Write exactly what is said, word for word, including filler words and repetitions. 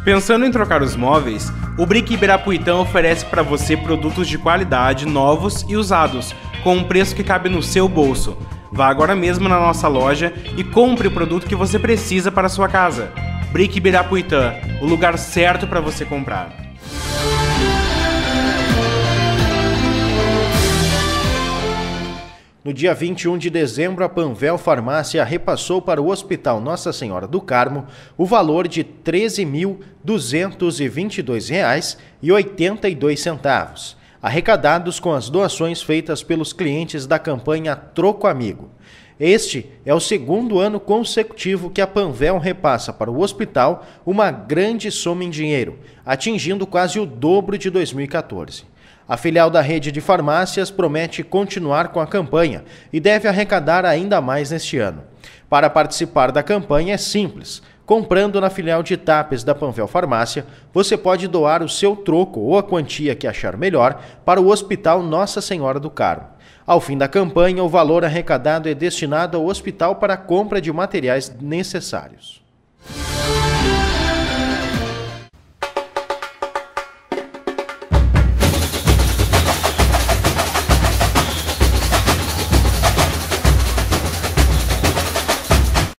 Pensando em trocar os móveis, o Brick Ibirapuitã oferece para você produtos de qualidade, novos e usados, com um preço que cabe no seu bolso. Vá agora mesmo na nossa loja e compre o produto que você precisa para a sua casa. Brick Ibirapuitã, o lugar certo para você comprar. No dia vinte e um de dezembro, a Panvel Farmácia repassou para o Hospital Nossa Senhora do Carmo o valor de treze mil duzentos e vinte e dois reais e oitenta e dois centavos, arrecadados com as doações feitas pelos clientes da campanha Troco Amigo. Este é o segundo ano consecutivo que a Panvel repassa para o hospital uma grande soma em dinheiro, atingindo quase o dobro de dois mil e quatorze. A filial da rede de farmácias promete continuar com a campanha e deve arrecadar ainda mais neste ano. Para participar da campanha é simples. Comprando na filial de Tapes da Panvel Farmácia, você pode doar o seu troco ou a quantia que achar melhor para o Hospital Nossa Senhora do Carmo. Ao fim da campanha, o valor arrecadado é destinado ao hospital para a compra de materiais necessários.